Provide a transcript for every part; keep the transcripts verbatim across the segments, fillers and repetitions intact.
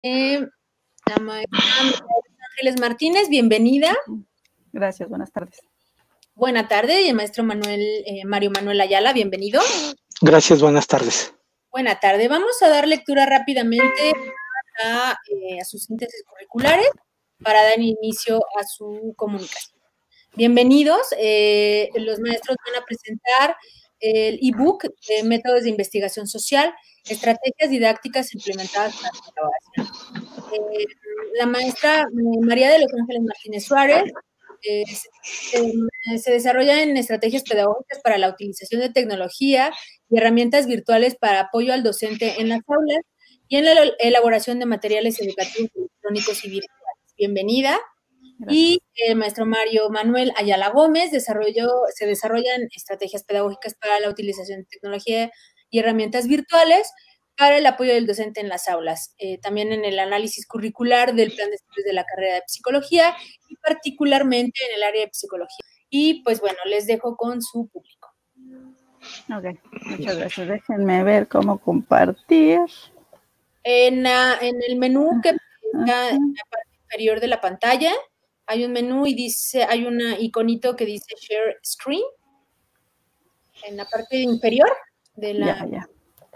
Eh, la maestra Ángeles Martínez, bienvenida. Gracias, buenas tardes. Buena tarde, y el maestro Manuel, eh, Mario Manuel Ayala, bienvenido. Gracias, buenas tardes. Buena tarde. Vamos a dar lectura rápidamente a, eh, a sus síntesis curriculares para dar inicio a su comunicación. Bienvenidos. Eh, los maestros van a presentar el ebook de métodos de investigación social, estrategias didácticas implementadas para su elaboración. Eh, la maestra María de los Ángeles Martínez Suárez eh, se, se desarrolla en estrategias pedagógicas para la utilización de tecnología y herramientas virtuales para apoyo al docente en las aulas y en la elaboración de materiales educativos electrónicos y virtuales. Bienvenida. Gracias. Y el maestro Mario Manuel Ayala Gómez desarrolló, se desarrollan estrategias pedagógicas para la utilización de tecnología y herramientas virtuales para el apoyo del docente en las aulas, eh, también en el análisis curricular del plan de estudios de la carrera de psicología y particularmente en el área de psicología. Y pues bueno, les dejo con su público. Ok, muchas gracias. Déjenme ver cómo compartir. En, uh, en el menú que está en la parte inferior de la pantalla, hay un menú y dice, hay un iconito que dice Share Screen. En la parte inferior de la... Ya, ya.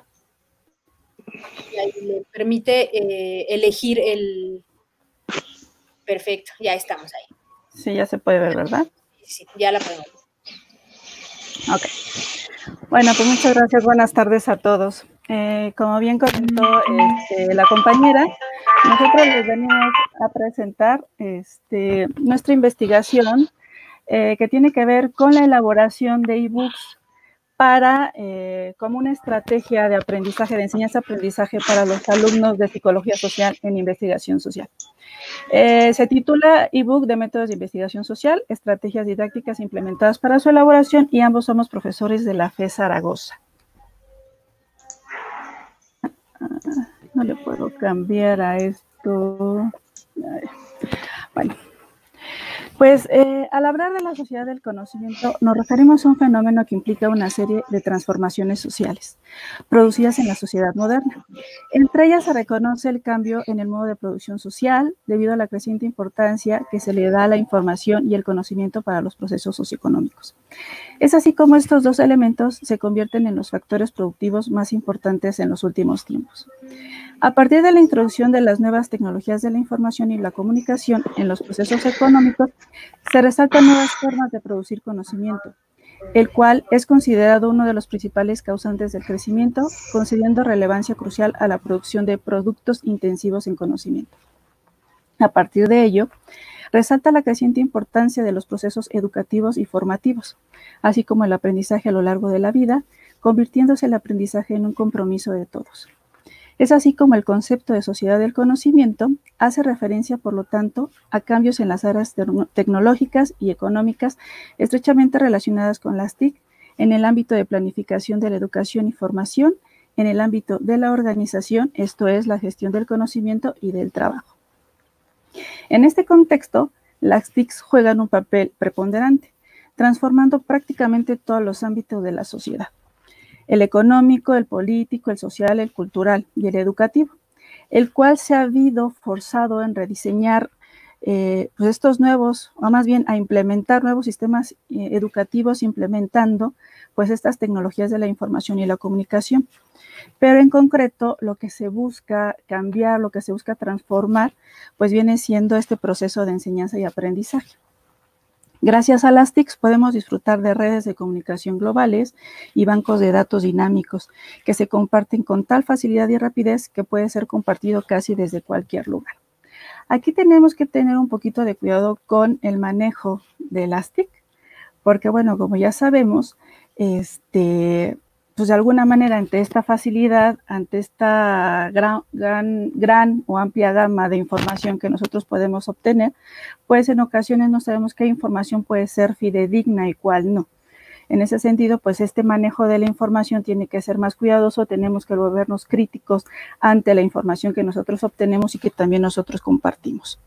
Y ahí le permite eh, elegir el... Perfecto, ya estamos ahí. Sí, ya se puede ver, ¿verdad? Sí, sí, ya la podemos ver. Ok. Bueno, pues muchas gracias. Buenas tardes a todos. Eh, como bien comentó este, la compañera, nosotros les venimos a presentar este, nuestra investigación eh, que tiene que ver con la elaboración de ebooks para, eh, como una estrategia de aprendizaje, de enseñanza-aprendizaje para los alumnos de Psicología Social en Investigación Social. Eh, se titula ebook de métodos de investigación social, estrategias didácticas implementadas para su elaboración, y ambos somos profesores de la F E S Zaragoza. No le puedo cambiar a esto. Bueno. Pues eh, al hablar de la sociedad del conocimiento nos referimos a un fenómeno que implica una serie de transformaciones sociales producidas en la sociedad moderna. Entre ellas se reconoce el cambio en el modo de producción social debido a la creciente importancia que se le da a la información y el conocimiento para los procesos socioeconómicos. Es así como estos dos elementos se convierten en los factores productivos más importantes en los últimos tiempos. A partir de la introducción de las nuevas tecnologías de la información y la comunicación en los procesos económicos, se resaltan nuevas formas de producir conocimiento, el cual es considerado uno de los principales causantes del crecimiento, concediendo relevancia crucial a la producción de productos intensivos en conocimiento. A partir de ello, resalta la creciente importancia de los procesos educativos y formativos, así como el aprendizaje a lo largo de la vida, convirtiéndose el aprendizaje en un compromiso de todos. Es así como el concepto de sociedad del conocimiento hace referencia, por lo tanto, a cambios en las áreas tecnológicas y económicas estrechamente relacionadas con las T I C, en el ámbito de planificación de la educación y formación, en el ámbito de la organización, esto es, la gestión del conocimiento y del trabajo. En este contexto, las T I Cs juegan un papel preponderante, transformando prácticamente todos los ámbitos de la sociedad: el económico, el político, el social, el cultural y el educativo, el cual se ha habido forzado en rediseñar eh, pues estos nuevos, o más bien a implementar nuevos sistemas eh, educativos, implementando pues estas tecnologías de la información y la comunicación. Pero en concreto, lo que se busca cambiar, lo que se busca transformar, pues viene siendo este proceso de enseñanza y aprendizaje. Gracias a las T I Cs podemos disfrutar de redes de comunicación globales y bancos de datos dinámicos que se comparten con tal facilidad y rapidez que puede ser compartido casi desde cualquier lugar. Aquí tenemos que tener un poquito de cuidado con el manejo de las T I C, porque bueno, como ya sabemos, este, pues de alguna manera ante esta facilidad, ante esta gran, gran, gran o amplia gama de información que nosotros podemos obtener, pues en ocasiones no sabemos qué información puede ser fidedigna y cuál no. En ese sentido, pues este manejo de la información tiene que ser más cuidadoso, tenemos que volvernos críticos ante la información que nosotros obtenemos y que también nosotros compartimos.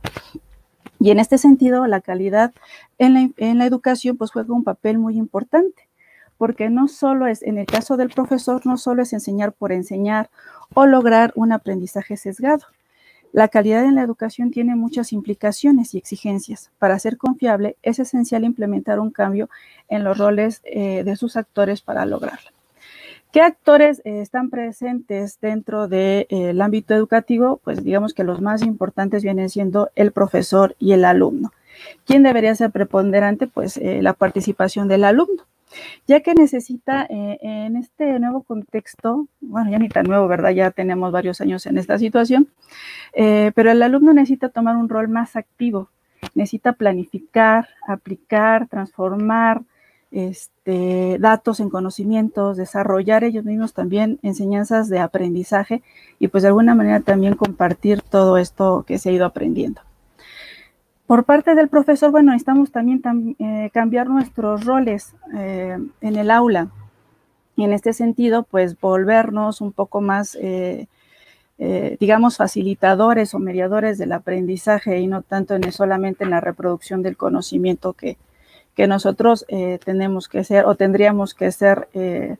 Y en este sentido, la calidad en la, en la educación pues juega un papel muy importante, porque no solo es, en el caso del profesor, no solo es enseñar por enseñar o lograr un aprendizaje sesgado, La calidad en la educación tiene muchas implicaciones y exigencias. Para ser confiable, es esencial implementar un cambio en los roles eh, de sus actores para lograrlo. ¿Qué actores eh, están presentes dentro del de, eh, ámbito educativo? Pues digamos que los más importantes vienen siendo el profesor y el alumno. ¿Quién debería ser preponderante? Pues eh, la participación del alumno, ya que necesita eh, en este nuevo contexto, bueno, ya ni tan nuevo, ¿verdad? Ya tenemos varios años en esta situación, eh, pero el alumno necesita tomar un rol más activo, necesita planificar, aplicar, transformar este, datos en conocimientos, desarrollar ellos mismos también enseñanzas de aprendizaje y pues de alguna manera también compartir todo esto que se ha ido aprendiendo. Por parte del profesor, bueno, necesitamos también tam, eh, cambiar nuestros roles eh, en el aula y en este sentido, pues volvernos un poco más, eh, eh, digamos, facilitadores o mediadores del aprendizaje y no tanto en, solamente en la reproducción del conocimiento que, que nosotros eh, tenemos que ser o tendríamos que ser, eh,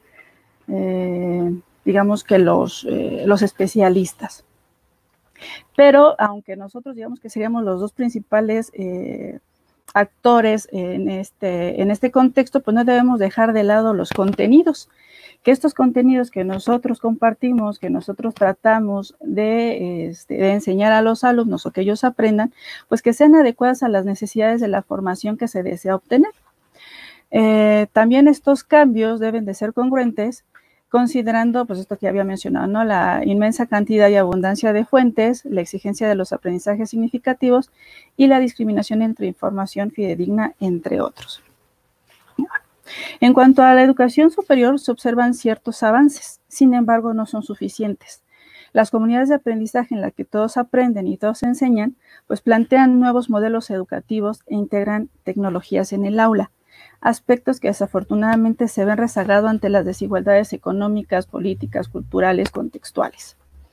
eh, digamos que los, eh, los especialistas. Pero aunque nosotros digamos que seríamos los dos principales eh, actores en este, en este contexto, pues no debemos dejar de lado los contenidos, que estos contenidos que nosotros compartimos, que nosotros tratamos de, este, de enseñar a los alumnos o que ellos aprendan, pues que sean adecuadas a las necesidades de la formación que se desea obtener. Eh, también estos cambios deben de ser congruentes considerando, pues esto que había mencionado, ¿no? La inmensa cantidad y abundancia de fuentes, la exigencia de los aprendizajes significativos y la discriminación entre información fidedigna, entre otros. En cuanto a la educación superior, se observan ciertos avances, sin embargo, no son suficientes. Las comunidades de aprendizaje en las que todos aprenden y todos enseñan, pues plantean nuevos modelos educativos e integran tecnologías en el aula, aspectos que desafortunadamente se ven rezagados ante las desigualdades económicas, políticas, culturales, contextuales.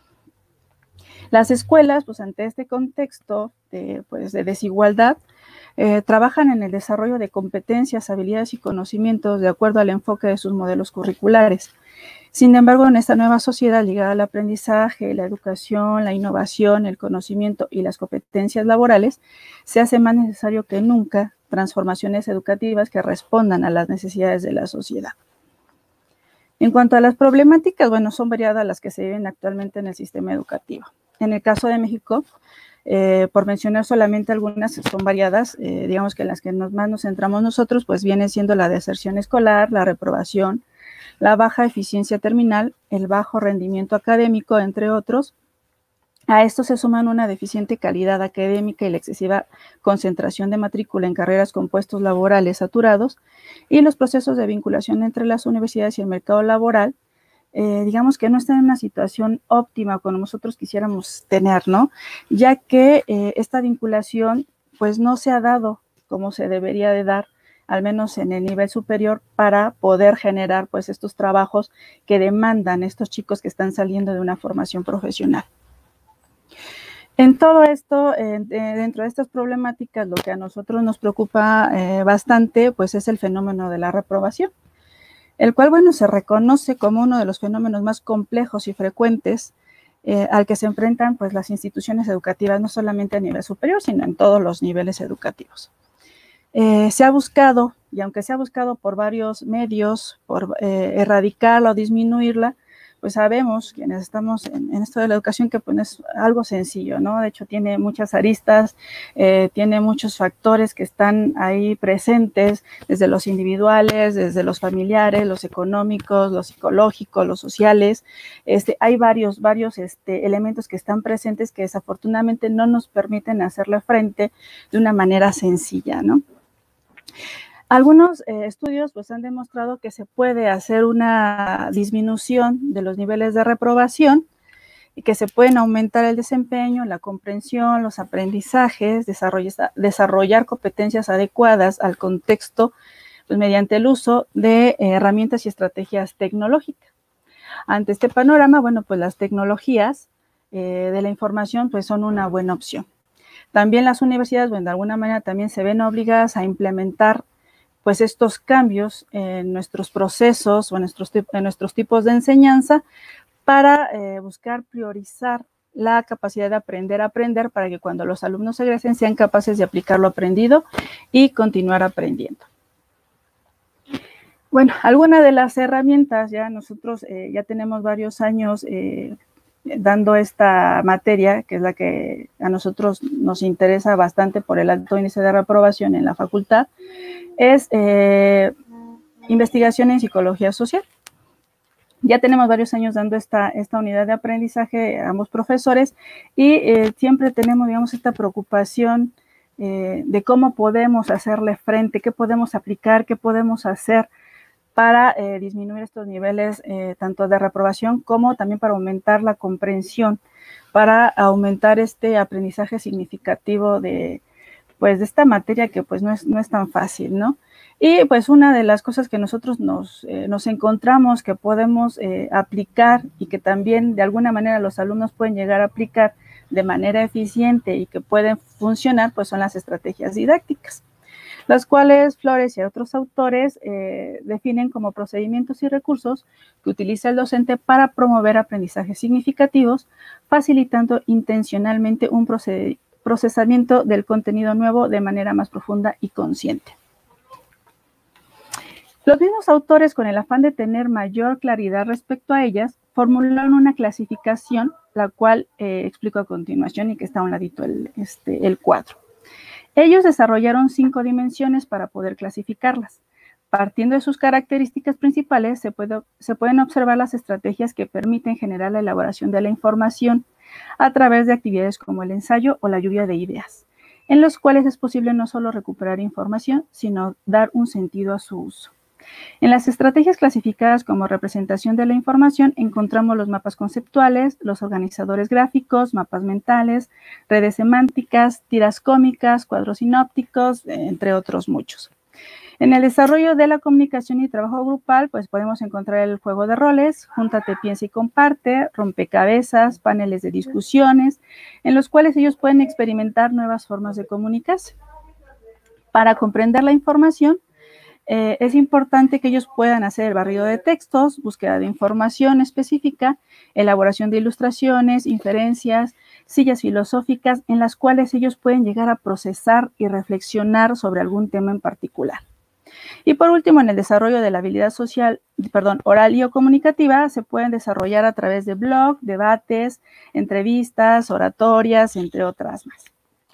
Las escuelas, pues ante este contexto de, pues, de desigualdad, eh, trabajan en el desarrollo de competencias, habilidades y conocimientos de acuerdo al enfoque de sus modelos curriculares. Sin embargo, en esta nueva sociedad ligada al aprendizaje, la educación, la innovación, el conocimiento y las competencias laborales, se hace más necesario que nunca transformaciones educativas que respondan a las necesidades de la sociedad. En cuanto a las problemáticas, bueno, son variadas las que se viven actualmente en el sistema educativo. En el caso de México, eh, por mencionar solamente algunas, son variadas, eh, digamos que en las que nos, más nos centramos nosotros, pues viene siendo la deserción escolar, la reprobación, la baja eficiencia terminal, el bajo rendimiento académico, entre otros. A esto se suman una deficiente calidad académica y la excesiva concentración de matrícula en carreras con puestos laborales saturados y los procesos de vinculación entre las universidades y el mercado laboral, eh, digamos que no están en una situación óptima como nosotros quisiéramos tener, ¿no? Ya que eh, esta vinculación pues no se ha dado como se debería de dar, al menos en el nivel superior, para poder generar pues estos trabajos que demandan estos chicos que están saliendo de una formación profesional. En todo esto, eh, dentro de estas problemáticas, lo que a nosotros nos preocupa eh, bastante, pues es el fenómeno de la reprobación, el cual, bueno, se reconoce como uno de los fenómenos más complejos y frecuentes eh, al que se enfrentan, pues, las instituciones educativas, no solamente a nivel superior, sino en todos los niveles educativos. Eh, se ha buscado, y aunque se ha buscado por varios medios, por eh, erradicarla o disminuirla, pues sabemos, quienes estamos en, en esto de la educación, que pues es algo sencillo, ¿no? De hecho, tiene muchas aristas, eh, tiene muchos factores que están ahí presentes, desde los individuales, desde los familiares, los económicos, los psicológicos, los sociales. Este, hay varios, varios este, elementos que están presentes que desafortunadamente no nos permiten hacerle frente de una manera sencilla, ¿no? Algunos eh, estudios pues, han demostrado que se puede hacer una disminución de los niveles de reprobación y que se pueden aumentar el desempeño, la comprensión, los aprendizajes, desarrollar, desarrollar competencias adecuadas al contexto pues, mediante el uso de eh, herramientas y estrategias tecnológicas. Ante este panorama, bueno, pues las tecnologías eh, de la información pues, son una buena opción. También las universidades, bueno, de alguna manera también se ven obligadas a implementar pues estos cambios en nuestros procesos o en nuestros, en nuestros tipos de enseñanza para eh, buscar priorizar la capacidad de aprender a aprender para que cuando los alumnos egresen sean capaces de aplicar lo aprendido y continuar aprendiendo. Bueno, algunas de las herramientas, ya nosotros eh, ya tenemos varios años eh, dando esta materia, que es la que a nosotros nos interesa bastante por el alto índice de reprobación en la facultad, es eh, investigación en psicología social. Ya tenemos varios años dando esta, esta unidad de aprendizaje a ambos profesores y eh, siempre tenemos, digamos, esta preocupación eh, de cómo podemos hacerle frente, qué podemos aplicar, qué podemos hacer para eh, disminuir estos niveles eh, tanto de reprobación como también para aumentar la comprensión, para aumentar este aprendizaje significativo de, pues, de esta materia que pues no es, no es tan fácil, ¿no? Y pues una de las cosas que nosotros nos, eh, nos encontramos que podemos eh, aplicar y que también de alguna manera los alumnos pueden llegar a aplicar de manera eficiente y que pueden funcionar, pues son las estrategias didácticas, las cuales Flores y otros autores eh, definen como procedimientos y recursos que utiliza el docente para promover aprendizajes significativos, facilitando intencionalmente un proced- procesamiento del contenido nuevo de manera más profunda y consciente. Los mismos autores, con el afán de tener mayor claridad respecto a ellas, formularon una clasificación, la cual eh, explico a continuación y que está a un ladito el, este, el cuadro. Ellos desarrollaron cinco dimensiones para poder clasificarlas. Partiendo de sus características principales, se, puede, se pueden observar las estrategias que permiten generar la elaboración de la información a través de actividades como el ensayo o la lluvia de ideas, en los cuales es posible no solo recuperar información, sino dar un sentido a su uso. En las estrategias clasificadas como representación de la información encontramos los mapas conceptuales, los organizadores gráficos, mapas mentales, redes semánticas, tiras cómicas, cuadros sinópticos, entre otros muchos. En el desarrollo de la comunicación y trabajo grupal, pues podemos encontrar el juego de roles, júntate, piensa y comparte, rompecabezas, paneles de discusiones, en los cuales ellos pueden experimentar nuevas formas de comunicarse. Para comprender la información, Eh, es importante que ellos puedan hacer barrido de textos, búsqueda de información específica, elaboración de ilustraciones, inferencias, sillas filosóficas, en las cuales ellos pueden llegar a procesar y reflexionar sobre algún tema en particular. Y por último, en el desarrollo de la habilidad social, perdón, oral y o comunicativa, se pueden desarrollar a través de blog, debates, entrevistas, oratorias, entre otras más.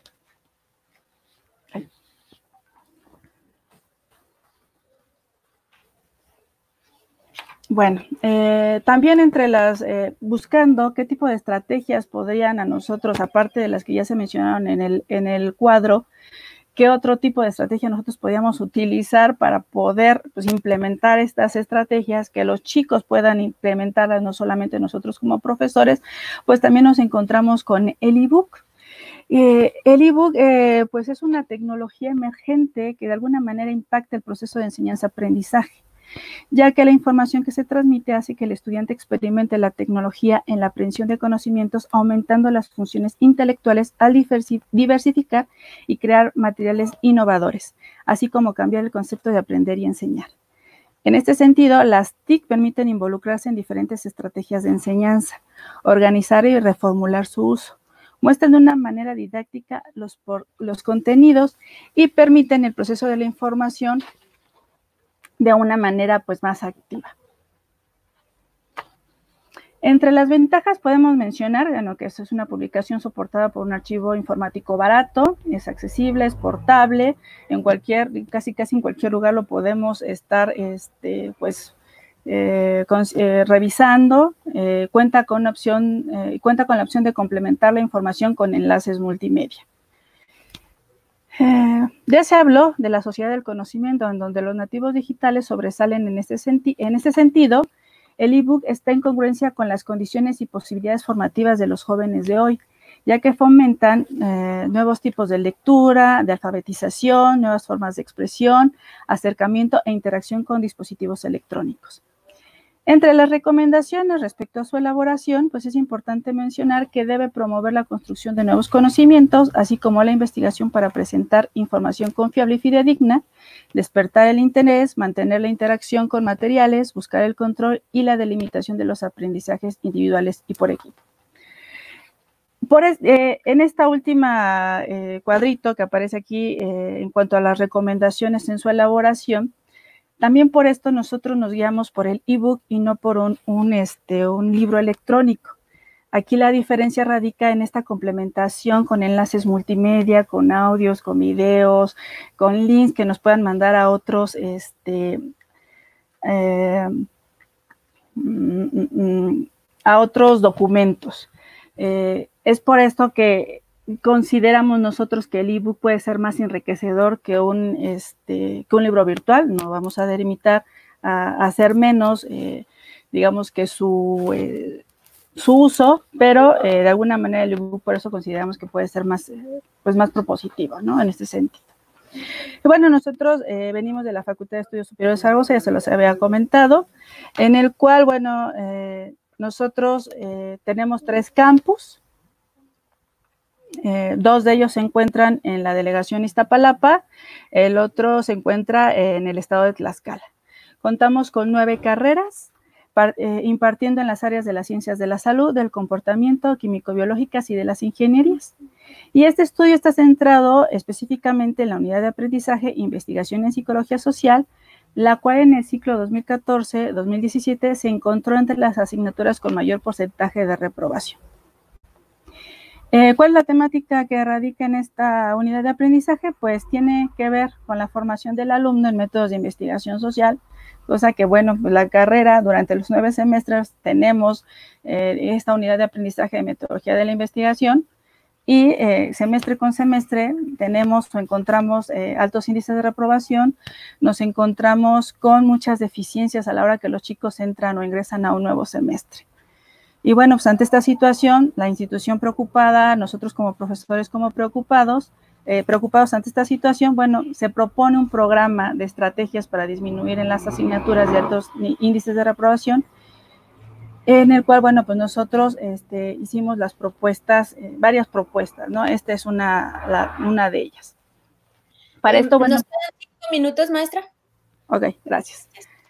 Bueno, eh, también entre las, eh, buscando qué tipo de estrategias podrían a nosotros, aparte de las que ya se mencionaron en el, en el cuadro, qué otro tipo de estrategia nosotros podíamos utilizar para poder pues, implementar estas estrategias, que los chicos puedan implementarlas, no solamente nosotros como profesores, pues también nos encontramos con el ebook. Eh, el ebook eh, pues es una tecnología emergente que de alguna manera impacta el proceso de enseñanza-aprendizaje, ya que la información que se transmite hace que el estudiante experimente la tecnología en la aprehensión de conocimientos, aumentando las funciones intelectuales al diversificar y crear materiales innovadores, así como cambiar el concepto de aprender y enseñar. En este sentido, las T I C permiten involucrarse en diferentes estrategias de enseñanza, organizar y reformular su uso, muestran de una manera didáctica los, por, los contenidos y permiten el proceso de la información de una manera pues más activa. Entre las ventajas podemos mencionar, bueno, que esto es una publicación soportada por un archivo informático barato, es accesible, es portable, en cualquier, casi casi en cualquier lugar lo podemos estar este, pues, eh, con, eh, revisando, eh, cuenta con una opción, eh, cuenta con la opción de complementar la información con enlaces multimedia. Eh, ya se habló de la sociedad del conocimiento, en donde los nativos digitales sobresalen en este, senti en este sentido. El ebook está en congruencia con las condiciones y posibilidades formativas de los jóvenes de hoy, ya que fomentan eh, nuevos tipos de lectura, de alfabetización, nuevas formas de expresión, acercamiento e interacción con dispositivos electrónicos. Entre las recomendaciones respecto a su elaboración, pues es importante mencionar que debe promover la construcción de nuevos conocimientos, así como la investigación para presentar información confiable y fidedigna, despertar el interés, mantener la interacción con materiales, buscar el control y la delimitación de los aprendizajes individuales y por equipo. por es, eh, en esta última eh, cuadrito que aparece aquí eh, en cuanto a las recomendaciones en su elaboración, también por esto nosotros nos guiamos por el ebook y no por un, un, este, un libro electrónico. Aquí la diferencia radica en esta complementación con enlaces multimedia, con audios, con videos, con links que nos puedan mandar a otros, este, eh, a otros documentos. Eh, es por esto que consideramos nosotros que el ebook puede ser más enriquecedor que un, este, que un libro virtual. No vamos a delimitar a, a hacer menos, eh, digamos que su, eh, su uso, pero eh, de alguna manera el ebook por eso consideramos que puede ser más, eh, pues más propositivo, ¿no? En este sentido. Y bueno, nosotros eh, venimos de la Facultad de Estudios Superiores de Zaragoza, ya se los había comentado, en el cual, bueno, eh, nosotros eh, tenemos tres campus. Eh, dos de ellos se encuentran en la delegación Iztapalapa, el otro se encuentra en el estado de Tlaxcala. Contamos con nueve carreras, par, eh, impartiendo en las áreas de las ciencias de la salud, del comportamiento, químico-biológicas y de las ingenierías. Y este estudio está centrado específicamente en la unidad de aprendizaje e investigación en psicología social, la cual en el ciclo dos mil catorce dos mil diecisiete se encontró entre las asignaturas con mayor porcentaje de reprobación. Eh, ¿Cuál es la temática que radica en esta unidad de aprendizaje? Pues tiene que ver con la formación del alumno en métodos de investigación social, cosa que, bueno, pues la carrera durante los nueve semestres tenemos eh, esta unidad de aprendizaje de metodología de la investigación y eh, semestre con semestre tenemos o encontramos eh, altos índices de reprobación, nos encontramos con muchas deficiencias a la hora que los chicos entran o ingresan a un nuevo semestre. Y bueno, pues ante esta situación, la institución preocupada, nosotros como profesores como preocupados, eh, preocupados ante esta situación, bueno, se propone un programa de estrategias para disminuir en las asignaturas de altos índices de reprobación, en el cual, bueno, pues nosotros este, hicimos las propuestas, eh, varias propuestas, ¿no? Esta es una, la, una de ellas. Para esto, bueno... ¿Nos quedan cinco minutos, maestra? Ok, gracias.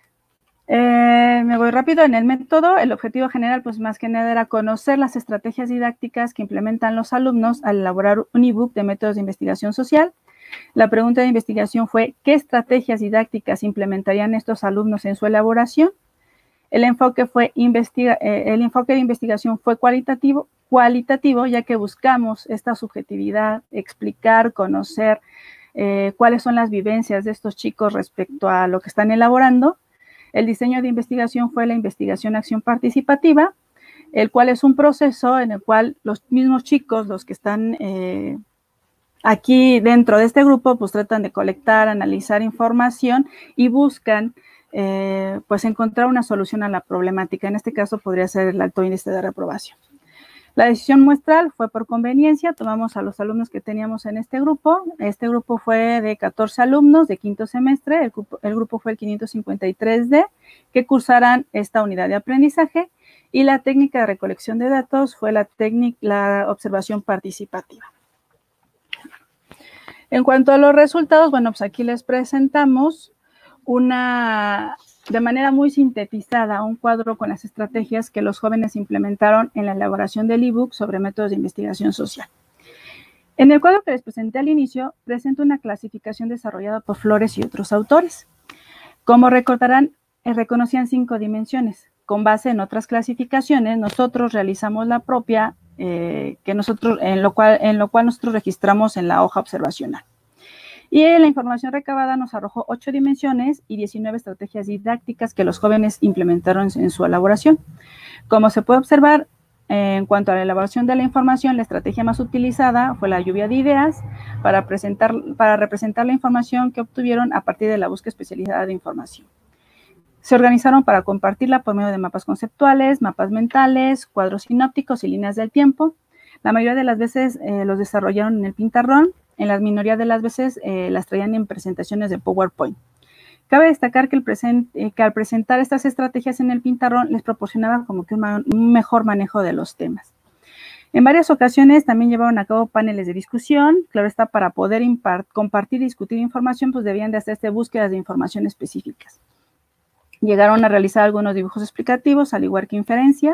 Eh, me voy rápido en el método. El objetivo general, pues más que nada, era conocer las estrategias didácticas que implementan los alumnos al elaborar un ebook de métodos de investigación social. La pregunta de investigación fue, ¿qué estrategias didácticas implementarían estos alumnos en su elaboración? El enfoque, fue investiga eh, el enfoque de investigación fue cualitativo, cualitativo, ya que buscamos esta subjetividad, explicar, conocer eh, cuáles son las vivencias de estos chicos respecto a lo que están elaborando. El diseño de investigación fue la investigación acción participativa, el cual es un proceso en el cual los mismos chicos, los que están eh, aquí dentro de este grupo, pues tratan de colectar, analizar información y buscan eh, pues encontrar una solución a la problemática. En este caso podría ser el alto índice de reprobación. La decisión muestral fue por conveniencia, tomamos a los alumnos que teníamos en este grupo. Este grupo fue de catorce alumnos de quinto semestre, el grupo, el grupo fue el quinientos cincuenta y tres D, que cursarán esta unidad de aprendizaje, y la técnica de recolección de datos fue la, técnica, la observación participativa. En cuanto a los resultados, bueno, pues aquí les presentamos una... de manera muy sintetizada, un cuadro con las estrategias que los jóvenes implementaron en la elaboración del ebook sobre métodos de investigación social. En el cuadro que les presenté al inicio, presento una clasificación desarrollada por Flores y otros autores. Como recordarán, eh, reconocían cinco dimensiones. Con base en otras clasificaciones, nosotros realizamos la propia, eh, que nosotros, en, lo cual, en lo cual nosotros registramos en la hoja observacional. Y la información recabada nos arrojó ocho dimensiones y diecinueve estrategias didácticas que los jóvenes implementaron en su elaboración. Como se puede observar, eh, en cuanto a la elaboración de la información, la estrategia más utilizada fue la lluvia de ideas para, presentar, para representar la información que obtuvieron a partir de la búsqueda especializada de información. Se organizaron para compartirla por medio de mapas conceptuales, mapas mentales, cuadros sinópticos y líneas del tiempo. La mayoría de las veces eh, los desarrollaron en el pizarrón. En la minoría de las veces eh, las traían en presentaciones de PowerPoint. Cabe destacar que, el present, eh, que al presentar estas estrategias en el pizarrón les proporcionaba como que un, un mejor manejo de los temas. En varias ocasiones también llevaron a cabo paneles de discusión. Claro está, para poder compartir y discutir información, pues debían de hacerse búsquedas de información específicas. Llegaron a realizar algunos dibujos explicativos, al igual que inferencias.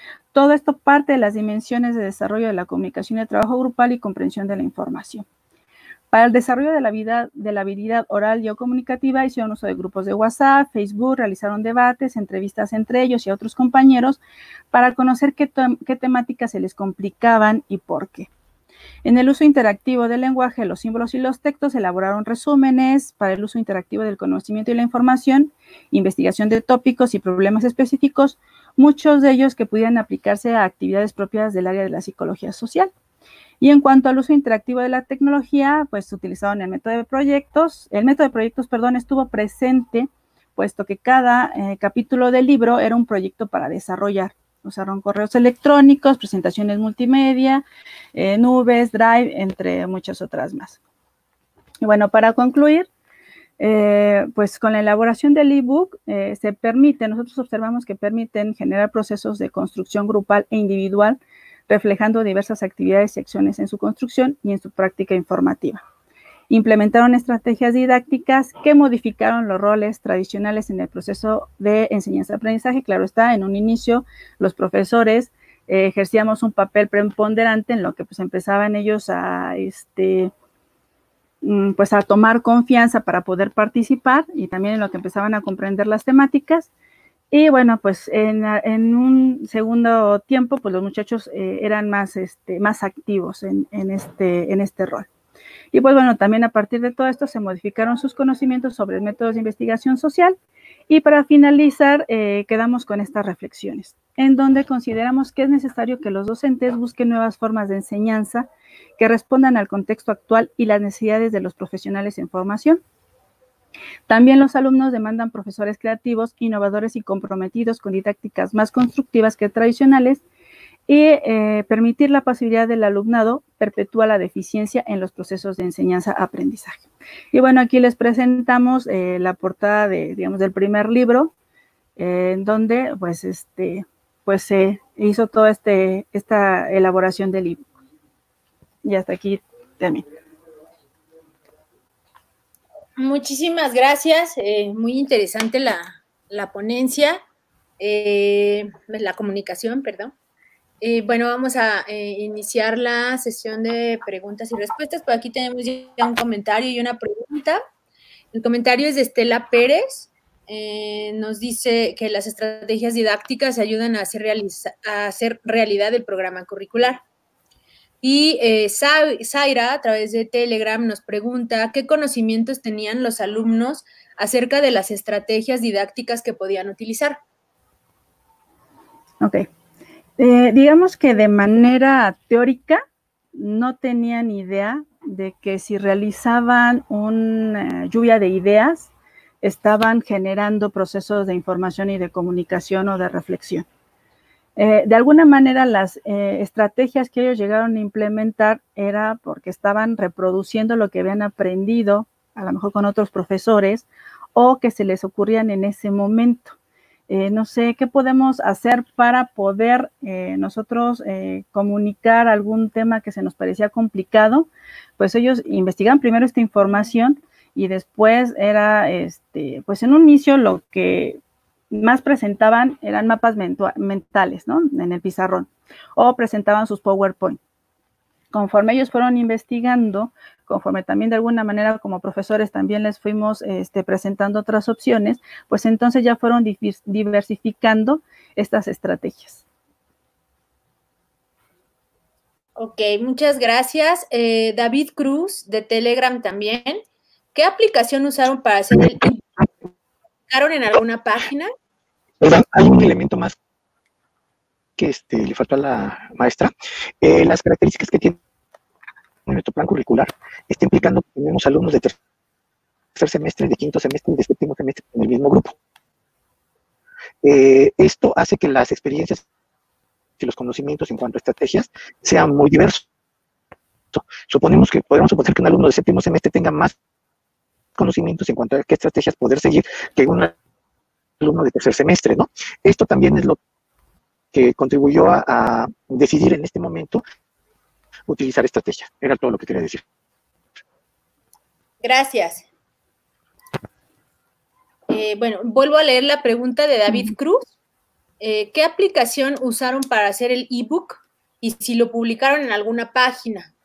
Todo esto parte de las dimensiones de desarrollo de la comunicación y de trabajo grupal y comprensión de la información. Para el desarrollo de la, vida, de la habilidad oral y o comunicativa, hicieron uso de grupos de WhatsApp, Facebook, realizaron debates, entrevistas entre ellos y otros compañeros para conocer qué, qué temáticas se les complicaban y por qué. En el uso interactivo del lenguaje, los símbolos y los textos, elaboraron resúmenes para el uso interactivo del conocimiento y la información, investigación de tópicos y problemas específicos, muchos de ellos que pudieran aplicarse a actividades propias del área de la psicología social. Y en cuanto al uso interactivo de la tecnología, pues utilizaron el método de proyectos. El método de proyectos, perdón, estuvo presente, puesto que cada eh, capítulo del libro era un proyecto para desarrollar. Usaron correos electrónicos, presentaciones multimedia, eh, nubes, Drive, entre muchas otras más. Y bueno, para concluir, eh, pues con la elaboración del ebook eh, se permite, nosotros observamos que permiten generar procesos de construcción grupal e individual, reflejando diversas actividades y acciones en su construcción y en su práctica informativa. Implementaron estrategias didácticas que modificaron los roles tradicionales en el proceso de enseñanza-aprendizaje. Claro está, en un inicio los profesores eh, ejercíamos un papel preponderante en lo que pues empezaban ellos a, este, pues, a tomar confianza para poder participar y también en lo que empezaban a comprender las temáticas. Y bueno, pues en, en un segundo tiempo, pues los muchachos eh, eran más, este, más activos en, en, este, en este rol. Y pues bueno, también a partir de todo esto se modificaron sus conocimientos sobre métodos de investigación social. Y para finalizar, eh, quedamos con estas reflexiones, en donde consideramos que es necesario que los docentes busquen nuevas formas de enseñanza que respondan al contexto actual y las necesidades de los profesionales en formación. También los alumnos demandan profesores creativos, innovadores y comprometidos con didácticas más constructivas que tradicionales y eh, permitir la pasividad del alumnado perpetúa la deficiencia en los procesos de enseñanza-aprendizaje. Y bueno, aquí les presentamos eh, la portada de, digamos, del primer libro, eh, en donde pues, este, pues se hizo toda este, esta elaboración del libro. Y hasta aquí termino. Muchísimas gracias, eh, muy interesante la, la ponencia, eh, la comunicación, perdón. Eh, bueno, vamos a eh, iniciar la sesión de preguntas y respuestas. Por aquí tenemos ya un comentario y una pregunta. El comentario es de Estela Pérez. Eh, nos dice que las estrategias didácticas ayudan a hacer, realiza, a hacer realidad el programa curricular. Y eh, Zaira, a través de Telegram, nos pregunta qué conocimientos tenían los alumnos acerca de las estrategias didácticas que podían utilizar. Ok. Eh, digamos que de manera teórica no tenían idea de que si realizaban una lluvia de ideas, estaban generando procesos de información y de comunicación o de reflexión. Eh, de alguna manera las eh, estrategias que ellos llegaron a implementar era porque estaban reproduciendo lo que habían aprendido, a lo mejor con otros profesores, o que se les ocurrían en ese momento. Eh, no sé, ¿qué podemos hacer para poder eh, nosotros eh, comunicar algún tema que se nos parecía complicado? Pues ellos investigan primero esta información y después era, este, pues en un inicio lo que más presentaban eran mapas mentales, ¿no? En el pizarrón, o presentaban sus PowerPoint. Conforme ellos fueron investigando, conforme también de alguna manera como profesores también les fuimos este, presentando otras opciones, pues entonces ya fueron diversificando estas estrategias. Ok, muchas gracias. Eh, David Cruz, de Telegram también. ¿Qué aplicación usaron para hacer el... ¿Usaron en alguna página? Perdón, hay un elemento más que este, le faltó a la maestra. Eh, las características que tiene nuestro plan curricular está implicando que tenemos alumnos de tercer semestre, de quinto semestre y de séptimo semestre en el mismo grupo. Eh, esto hace que las experiencias y los conocimientos en cuanto a estrategias sean muy diversos. Suponemos que podemos suponer que un alumno de séptimo semestre tenga más conocimientos en cuanto a qué estrategias poder seguir que un alumno de tercer semestre, ¿no? Esto también es lo que contribuyó a, a decidir en este momento utilizar estrategias. Era todo lo que quería decir. Gracias. Eh, bueno, vuelvo a leer la pregunta de David Cruz. eh, ¿qué aplicación usaron para hacer el ebook y si lo publicaron en alguna página?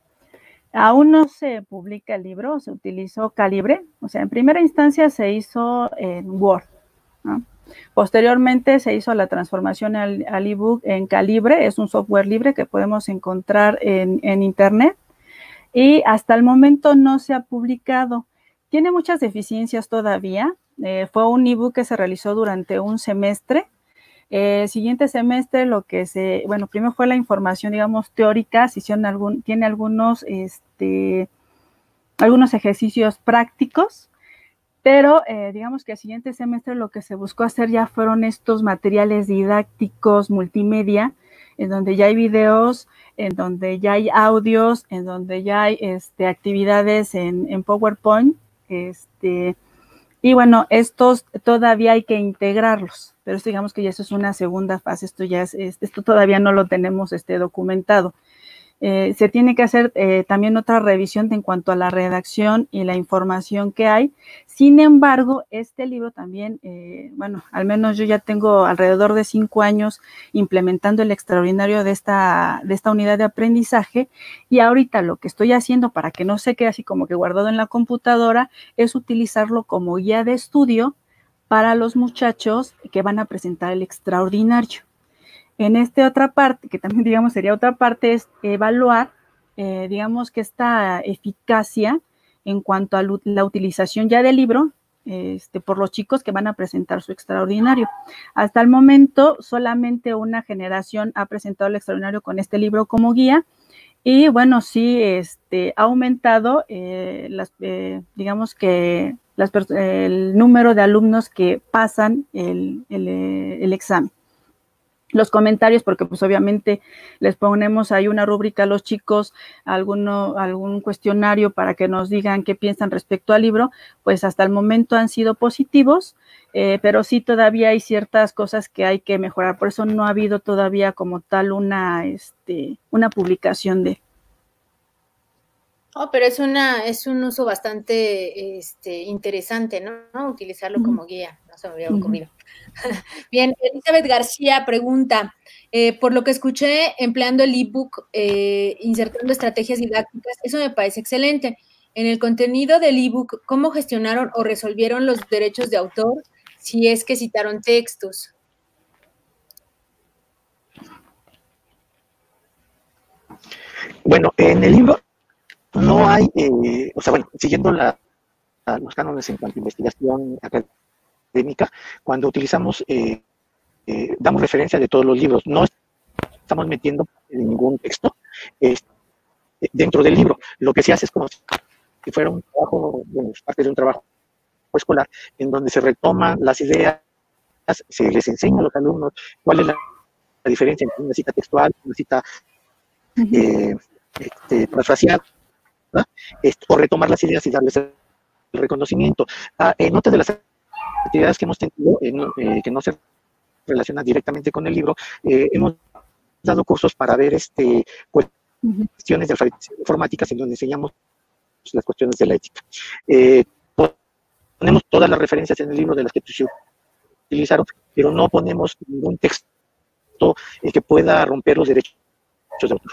Aún no se publica el libro, se utilizó Calibre, o sea, en primera instancia se hizo en Word, ¿no? Posteriormente se hizo la transformación al, al ebook en Calibre, es un software libre que podemos encontrar en, en internet y hasta el momento no se ha publicado. Tiene muchas deficiencias todavía, eh, fue un ebook que se realizó durante un semestre. El eh, siguiente semestre lo que se, bueno, primero fue la información, digamos, teórica, se hicieron algún, tiene algunos, este, algunos ejercicios prácticos, pero eh, digamos que el siguiente semestre lo que se buscó hacer ya fueron estos materiales didácticos multimedia, en donde ya hay videos, en donde ya hay audios, en donde ya hay este, actividades en, en PowerPoint, este, y bueno, estos todavía hay que integrarlos, pero esto digamos que ya eso es una segunda fase, esto ya es, esto todavía no lo tenemos este, documentado. Eh, se tiene que hacer eh, también otra revisión de, en cuanto a la redacción y la información que hay. Sin embargo, este libro también, eh, bueno, al menos yo ya tengo alrededor de cinco años implementando el extraordinario de esta, de esta unidad de aprendizaje y ahorita lo que estoy haciendo para que no se quede así como que guardado en la computadora es utilizarlo como guía de estudio para los muchachos que van a presentar el extraordinario. En esta otra parte, que también digamos sería otra parte, es evaluar, eh, digamos que esta eficacia en cuanto a la utilización ya del libro este, por los chicos que van a presentar su extraordinario. Hasta el momento solamente una generación ha presentado el extraordinario con este libro como guía y bueno, sí este, ha aumentado, eh, las, eh, digamos que las, el número de alumnos que pasan el, el, el examen. Los comentarios, porque pues obviamente les ponemos ahí una rúbrica a los chicos, alguno, algún cuestionario para que nos digan qué piensan respecto al libro, pues hasta el momento han sido positivos, eh, pero sí todavía hay ciertas cosas que hay que mejorar, por eso no ha habido todavía como tal una, este, una publicación de... Oh, pero es una, es un uso bastante este, interesante, ¿no? ¿no? Utilizarlo uh-huh. como guía, no se me había ocurrido. Uh-huh. Bien, Elizabeth García pregunta, eh, por lo que escuché, empleando el ebook, eh, insertando estrategias didácticas, eso me parece excelente. En el contenido del ebook, ¿cómo gestionaron o resolvieron los derechos de autor si es que citaron textos? Bueno, en el libro no hay, eh, o sea, bueno, siguiendo la, la, los cánones en cuanto a investigación académica, cuando utilizamos, eh, eh, damos referencia de todos los libros, no estamos metiendo ningún texto eh, dentro del libro. Lo que se hace es como si fuera un trabajo, bueno, parte de un trabajo escolar, en donde se retoman las ideas, se les enseña a los alumnos cuál es la, la diferencia entre una cita textual, una cita eh, este, parafraseada, ¿no? Este, o retomar las ideas y darles el reconocimiento. Ah, en otras de las actividades que hemos tenido, eh, no, eh, que no se relacionan directamente con el libro, eh, hemos dado cursos para ver este, cuestiones de alfabetización informáticas en donde enseñamos las cuestiones de la ética. Eh, ponemos todas las referencias en el libro de las que se utilizaron, pero no ponemos ningún texto eh, que pueda romper los derechos de autor.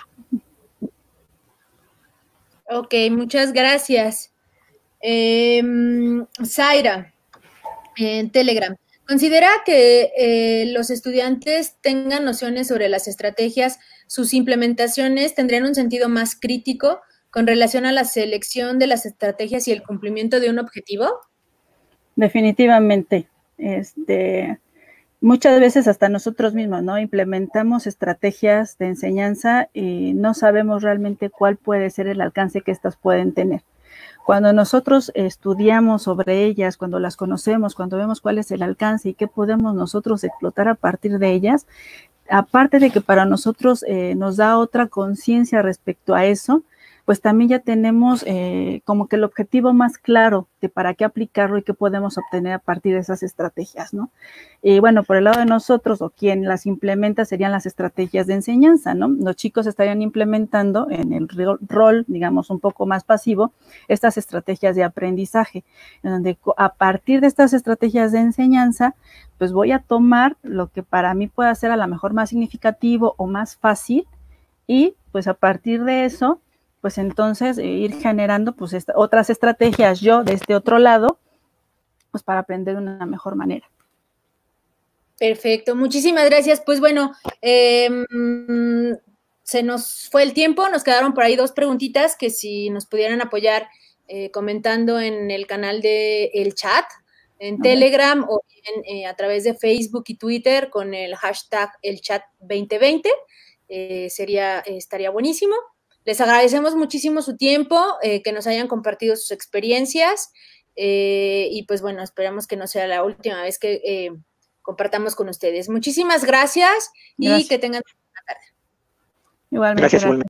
Ok, muchas gracias. Eh, Zaira, en Telegram. ¿Considera que eh, los estudiantes tengan nociones sobre las estrategias, sus implementaciones tendrían un sentido más crítico con relación a la selección de las estrategias y el cumplimiento de un objetivo? Definitivamente. Este, muchas veces hasta nosotros mismos, ¿no? Implementamos estrategias de enseñanza y no sabemos realmente cuál puede ser el alcance que estas pueden tener. Cuando nosotros estudiamos sobre ellas, cuando las conocemos, cuando vemos cuál es el alcance y qué podemos nosotros explotar a partir de ellas, aparte de que para nosotros eh, nos da otra conciencia respecto a eso, pues también ya tenemos eh, como que el objetivo más claro de para qué aplicarlo y qué podemos obtener a partir de esas estrategias, ¿no? Y bueno, por el lado de nosotros o quien las implementa serían las estrategias de enseñanza, ¿no? Los chicos estarían implementando en el rol, digamos, un poco más pasivo, estas estrategias de aprendizaje, en donde a partir de estas estrategias de enseñanza, pues voy a tomar lo que para mí pueda ser a lo mejor más significativo o más fácil y pues a partir de eso, pues entonces eh, ir generando pues esta, otras estrategias yo de este otro lado, pues para aprender de una mejor manera. Perfecto, muchísimas gracias. Pues bueno, eh, se nos fue el tiempo, nos quedaron por ahí dos preguntitas que si nos pudieran apoyar eh, comentando en el canal de el chat, en okay. Telegram o bien eh, a través de Facebook y Twitter con el hashtag el chat veinte veinte, eh, sería, eh, estaría buenísimo. Les agradecemos muchísimo su tiempo, eh, que nos hayan compartido sus experiencias eh, y pues bueno, esperamos que no sea la última vez que eh, compartamos con ustedes. Muchísimas gracias y gracias. Que tengan una buena tarde. Igualmente. Gracias, igualmente.